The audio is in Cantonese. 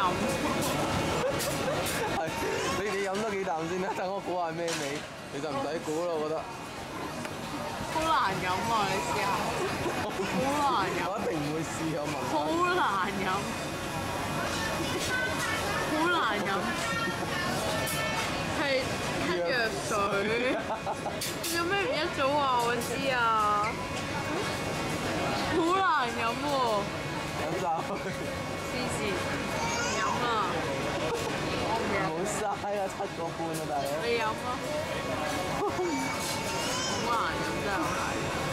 係你飲多幾啖先啦，等我估下咩味。其實唔使估啦，我覺得。 好難飲啊！你試下，好難飲。 我一定唔會試，我聞。 好難飲，好難飲，係黑藥水。有咩唔一早話我知啊？好難飲喎！ 飲晒去。 黐線，唔飲啦！我唔飲。 唔好嘥啊，7個半啊，大佬。 你飲啊！好難飲真係好難飲。